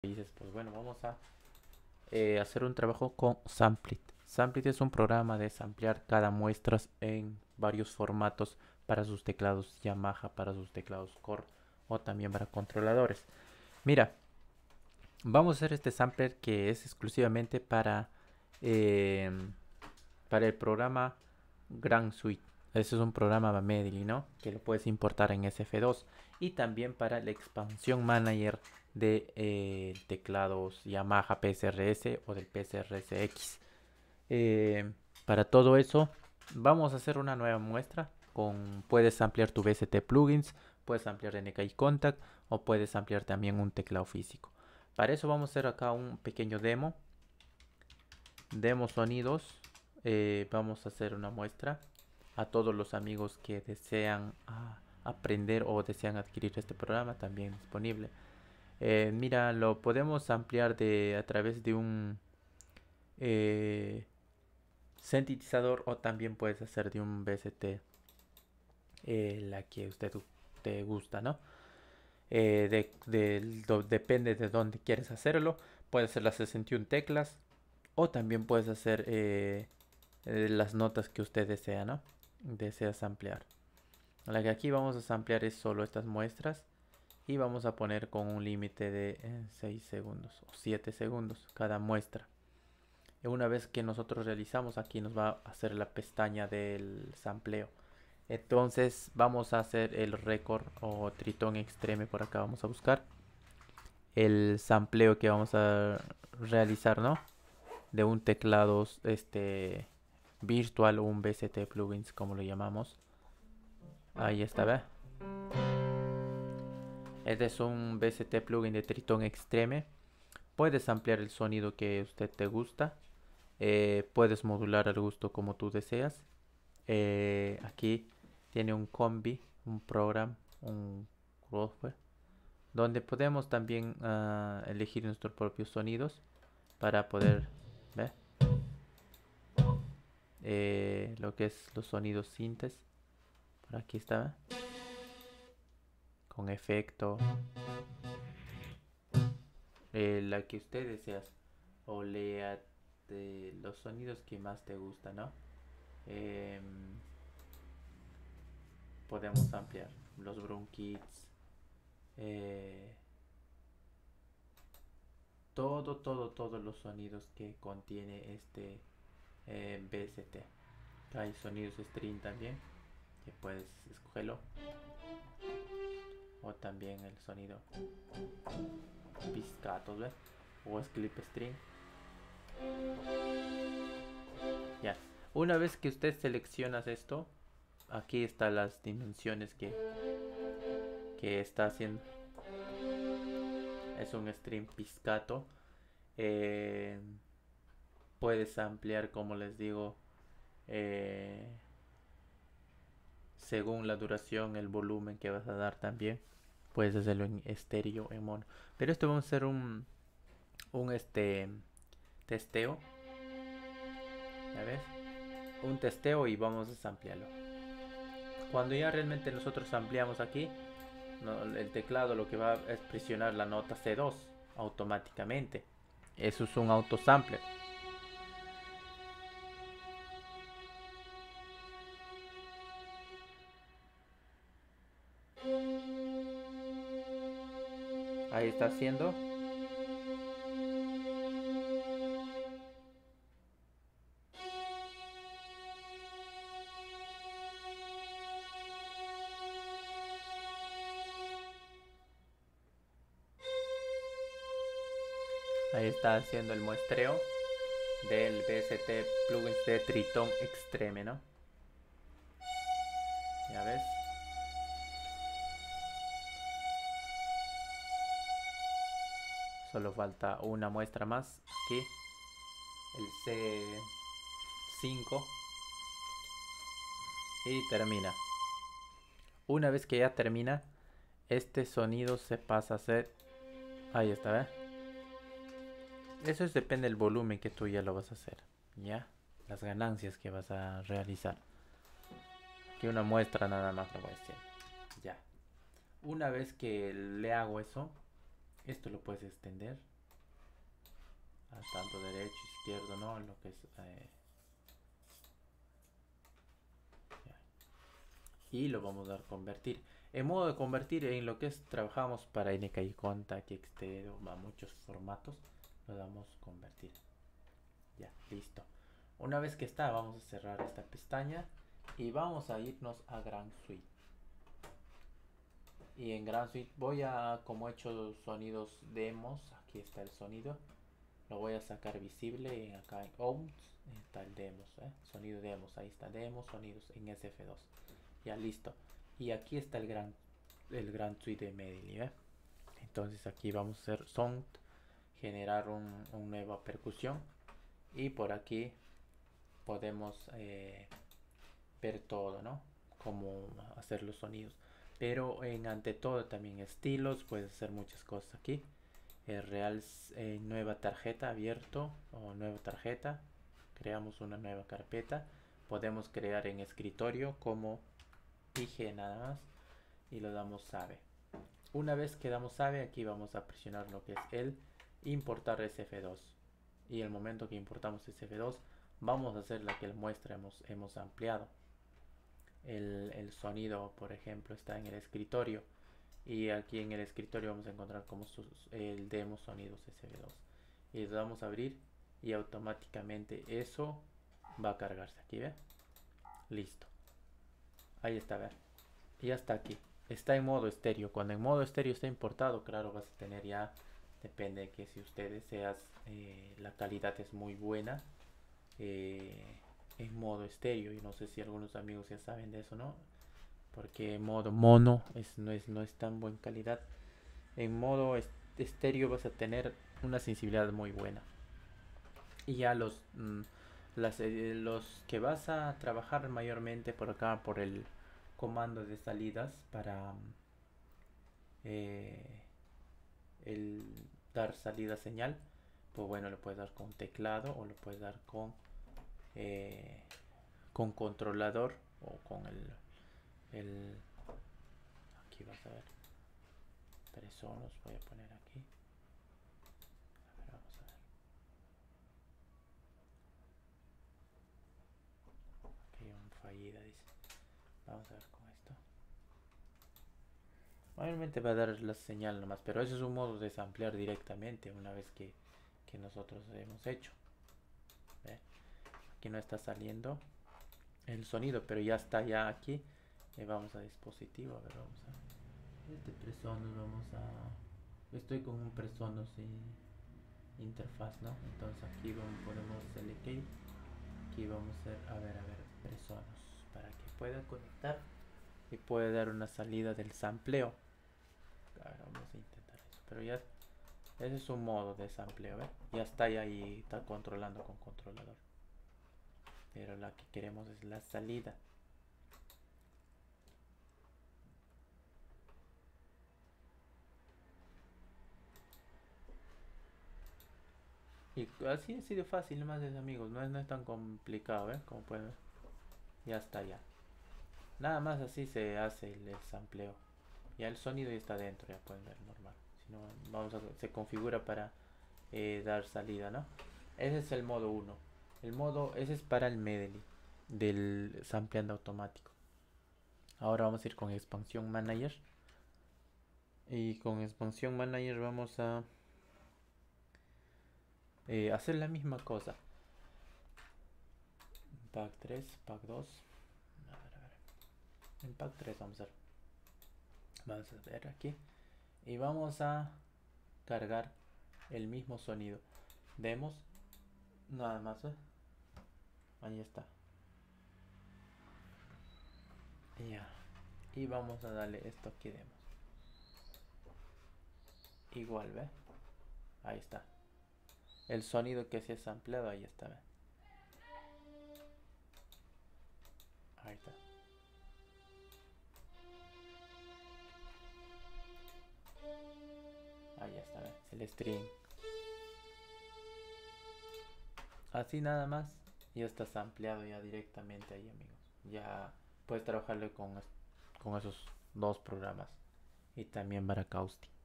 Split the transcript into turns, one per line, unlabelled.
Dices, pues bueno, vamos a hacer un trabajo con Samplit. Samplit es un programa de samplear cada muestra en varios formatos para sus teclados Yamaha, para sus teclados Core o también para controladores. Mira, vamos a hacer este sampler que es exclusivamente eh, para el programa Grand Suite. Ese es un programa Medley, ¿no? Que lo puedes importar en SF2 y también para la expansión manager de teclados Yamaha PSRS o del PSRSX. Para todo eso, vamos a hacer una nueva muestra. Puedes ampliar tu VST plugins, puedes ampliar NKI Contact o puedes ampliar también un teclado físico. Para eso vamos a hacer acá un pequeño demo sonidos. Vamos a hacer una muestra a todos los amigos que desean aprender o desean adquirir este programa, también disponible. Mira, lo podemos ampliar a través de un eh, sintetizador o también puedes hacer de un VST, la que usted te gusta, ¿no? Depende de dónde quieres hacerlo. Puedes hacer las 61 teclas o también puedes hacer las notas que usted desea, ¿no? Deseas ampliar. La que aquí vamos a ampliar es solo estas muestras y vamos a poner con un límite de 6 segundos o 7 segundos cada muestra. Y una vez que nosotros realizamos, aquí nos va a hacer la pestaña del sampleo. Entonces vamos a hacer el récord o Tritón Extreme, por acá vamos a buscar el sampleo que vamos a realizar, ¿no? De un teclado virtual o un VST plugins, como lo llamamos. Ahí está, ¿ve? Este es un VST plugin de Tritón Extreme. Puedes ampliar el sonido que usted te gusta. Puedes modular al gusto como tú deseas. Aquí tiene un combi, un program, un software, donde podemos también elegir nuestros propios sonidos para poder ver lo que es los sonidos sintes. Por aquí está, con efecto, la que usted deseas o lea de los sonidos que más te gustan, ¿no? Em, Podemos ampliar los bronquids, eh, todos los sonidos que contiene este VST. Hay sonidos string también, que puedes escogerlo, o también el sonido pizzicato, ¿ves? O es clip string. Ya, una vez que usted selecciona esto, aquí están las dimensiones que está haciendo. Es un string pizzicato. Eh, Puedes ampliar, como les digo, eh, según la duración, el volumen que vas a dar también. Puedes hacerlo en estéreo, en mono. Pero esto vamos a hacer un testeo. ¿Ya ves? Un testeo y vamos a ampliarlo. Cuando ya realmente nosotros ampliamos aquí, no, el teclado lo que va es presionar la nota C2 automáticamente. Eso es un autosampler. Ahí está haciendo. Ahí está haciendo el muestreo del VST plugins de Triton Extreme, ¿no? Ya ves. Solo falta una muestra más. Aquí. El C5. Y termina. Una vez que ya termina, este sonido se pasa a ser... Ahí está, ¿eh? Eso depende del volumen que tú ya lo vas a hacer. ¿Ya? Las ganancias que vas a realizar. Aquí una muestra nada más lo voy a decir. Ya. Una vez que le hago eso, esto lo puedes extender. tanto derecho, izquierdo, ¿no? Lo que es y lo vamos a dar convertir. En modo de convertir en lo que es trabajamos para NKI Contact, Xtero, a muchos formatos, lo damos convertir. Ya, listo. Una vez que está, vamos a cerrar esta pestaña y vamos a irnos a Grand Suite. Y en Grand Suite voy a, como he hecho sonidos demos, aquí está el sonido, lo voy a sacar visible acá en Outs, está el demos, sonido demos, ahí está demos, sonidos en SF2. Ya listo. Y aquí está el gran suite de Medley, entonces aquí vamos a hacer sound, generar una nueva percusión y por aquí podemos ver todo, ¿no? Cómo hacer los sonidos, pero ante todo también estilos, puedes hacer muchas cosas aquí. Real nueva tarjeta abierto o nueva tarjeta, creamos una nueva carpeta, podemos crear en escritorio como dije nada más y lo damos save. Una vez que damos save, aquí vamos a presionar lo que es el importar SF2 y el momento que importamos SF2 vamos a hacer la que la muestra hemos ampliado. El sonido, por ejemplo, está en el escritorio y aquí en el escritorio vamos a encontrar como el demo sonidos SF2 y le damos a abrir y automáticamente eso va a cargarse aquí, ¿ve? Listo, ahí está, ¿ve? Y ya está aquí, está en modo estéreo. Cuando en modo estéreo está importado, claro, vas a tener ya, depende de que si ustedes seas la calidad es muy buena en modo estéreo, y no sé si algunos amigos ya saben de eso, ¿no? Porque en modo mono no es tan buena calidad. En modo estéreo vas a tener una sensibilidad muy buena. Y ya los que vas a trabajar mayormente por acá, por el comando de salidas para eh, el dar salida señal, pues bueno, lo puedes dar con teclado o lo puedes dar con controlador o con el aquí vas a ver presonos, voy a poner aquí. A ver, vamos a ver. Aquí hay un fallida, dice. Vamos a ver con esto. Obviamente va a dar la señal nomás, pero eso es un modo de samplear directamente una vez que nosotros hemos hecho. ¿Ve? Aquí no está saliendo el sonido, pero ya está ya aquí. Vamos a dispositivo, a ver, vamos a este Presonus, vamos a estoy con un Presonus interfaz, ¿no? Entonces aquí ponemos select, aquí vamos a ver Presonus para que pueda conectar y puede dar una salida del sampleo. Ahora vamos a intentar eso, pero ya ese es un modo de sampleo, ¿eh? Ya está ahí, está controlando con controlador, pero la que queremos es la salida. Y así ha sido fácil, nomás es, amigos, no es tan complicado, como pueden ver. Ya está ya. Nada más así se hace el sampleo. Ya el sonido ya está dentro, ya pueden ver normal. Si no, se configura para dar salida, ¿no? Ese es el modo 1. Ese es para el medley del sampleando automático. Ahora vamos a ir con expansión manager. Y con expansión manager vamos a hacer la misma cosa. Pack 3, pack 2. A ver. En pack 3 vamos a ver aquí. Y vamos a cargar el mismo sonido. Demos. Nada más. Ahí está. Ya. Y vamos a darle esto aquí demos. Igual, ¿ve? Ahí está. El sonido que se ha sampleado, ahí está, ¿ve? Ahí está. Ahí está, ¿ve? El string. Así nada más. Ya está sampleado ya directamente ahí, amigos. Ya puedes trabajarle con esos dos programas. Y también Barakowski.